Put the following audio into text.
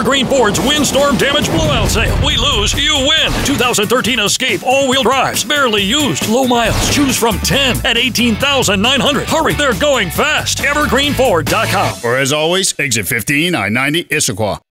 Evergreen Ford's windstorm damage blowout sale. We lose, you win. 2013 Escape all-wheel drives, barely used, low miles. Choose from 10 at $18,900. Hurry, they're going fast. Evergreenford.com. Or as always, exit 15, I-90, Issaquah.